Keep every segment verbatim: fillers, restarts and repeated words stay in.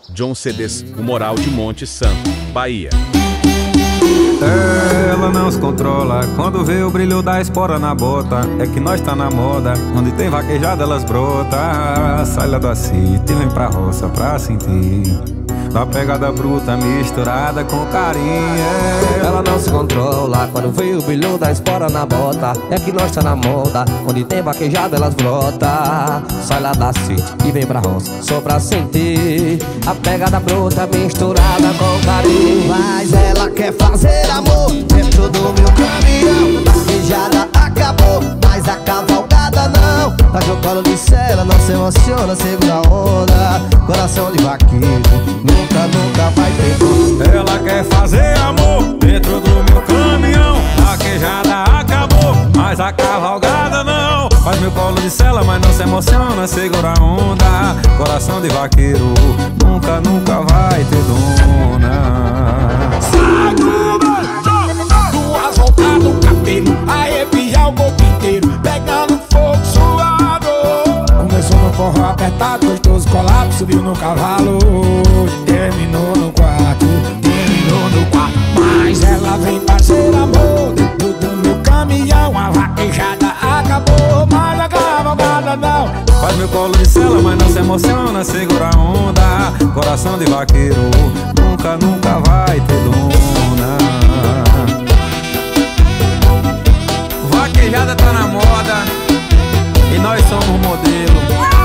John Cedes, o Moral de Monte Santo, Bahia. Ela não se controla quando vê o brilho da espora na bota. É que nós tá na moda, onde tem vaquejada elas brota. Sai lá da city, vem pra roça pra sentir da pegada bruta misturada com carinho. Ela não se controla quando vê o brilho da espora na bota. É que nós tá na moda, onde tem vaquejada elas brota. Sai lá da city e vem pra roça só pra sentir a pegada bruta misturada com carinho. Mas ela quer fazer amor dentro do meu caminhão. Vaquejada acabou, mas a cavalgada não. Tá no colo de cela, não se emociona, segura a onda. Coração de vaqueiro, nunca, nunca vai ter dor. Ela quer fazer amor dentro do meu caminhão. Vaquejada acabou, mas a cavalgada não. Faz meu colo de cela, mas não se emociona, segura a onda. Coração de vaqueiro, nunca, nunca vai ter dona. Duas voltas no cabelo, arrepiar o corpo inteiro, pegando fogo suado. Começou no forró apertado, gostoso colado, subiu no cavalo, terminou no quarto, terminou no quarto. Mas ela vem fazer amor dentro do meu caminhão. A vaquejada acabou, mas a cavalgada não. Faz meu colo de cela, mas não se emociona, segura a onda. Coração de vaqueiro, nunca, nunca vai ter dona. Vaquejada tá na moda e nós somos modelo.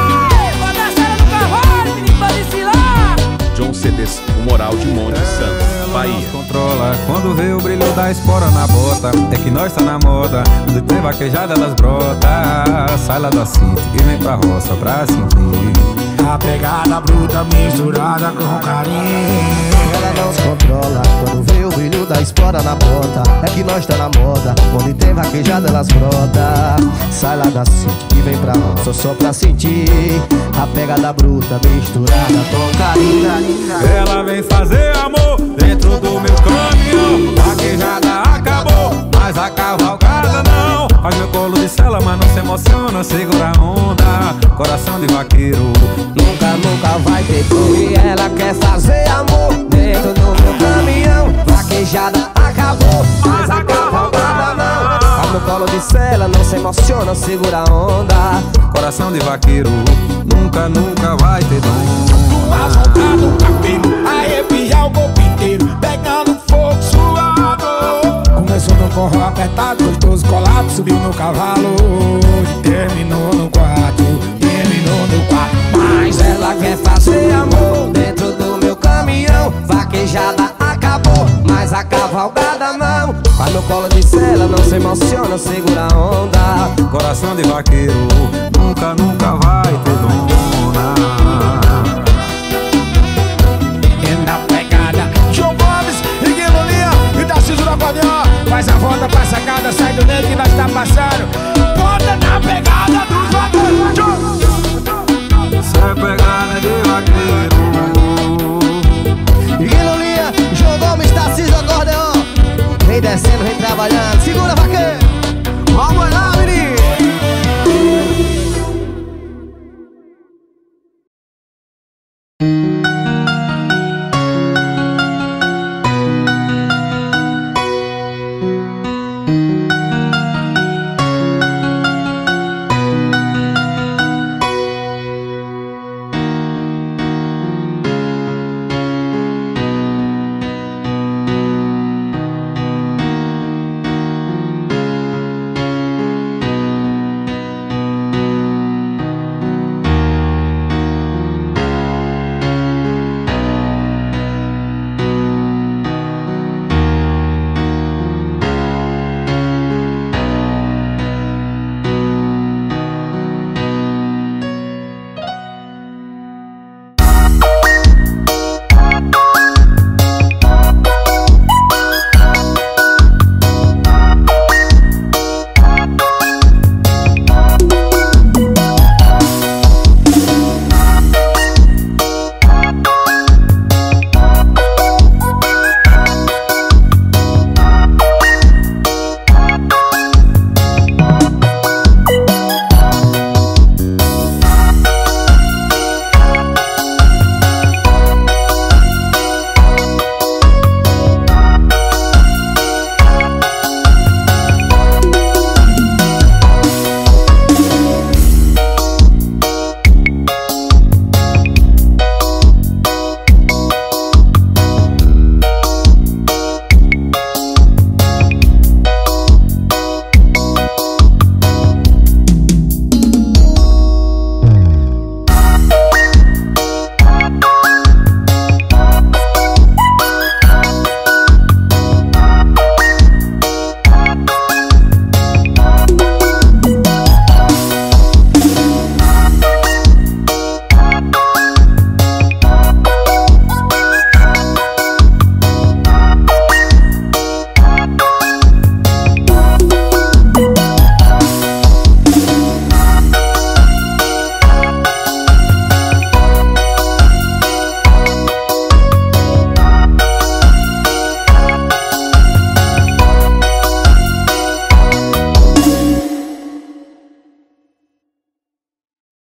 John Cedes, o Moral de Monte Santo, Bahia. Ela não se controla quando vê o brilho da espora na bota. É que nós tá na moda, onde tem vaquejada elas brota. Sai lá da city e vem pra roça pra sentir a pegada bruta misturada com carinho. Ela não se controla quando vê o brilho da espora na bota. É que nós tá na moda, onde tem vaquejada elas brota. Sai lá da city e vem pra roça só pra sentir a pegada bruta misturada com carinho. Ela vem fazer amor dentro do meu caminhão. Vaquejada acabou, mas a cavalgada não. Faz meu colo de cela, mas não se emociona, segura a onda. Coração de vaqueiro, nunca, nunca vai ter dor. E ela quer fazer amor dentro do meu caminhão. Vaquejada acabou, mas a cavalgada não. Faz meu colo de cela, não se emociona, segura a onda. coração de vaqueiro, nunca, nunca vai ter dom. Duas voltas no cabelo, arrepiar o corpo inteiro, pegando fogo suado. Começou no forró apertado, gostoso colado, subiu no cavalo, terminou no quarto, terminou no quarto. Mas ela quer fazer amor dentro do meu caminhão. Vaquejada acabou, mas a cavalgada não. Faz no colo de cela, não se emociona, segura a onda. Coração de vaqueiro, nunca, nunca vai ter dona. E na pegada, João Gomes e Guilherme e Tarcísio do acordeão. Faz a volta pra sacada, sai do meio que nós tá passando. Bota na pegada dos vaqueiros. Isso é pegada de vaqueiro. Guilherme, João Gomes, Tarcísio do acordeão. Vem descendo, vem trabalhando, segura vaqueiro. Vamos lá.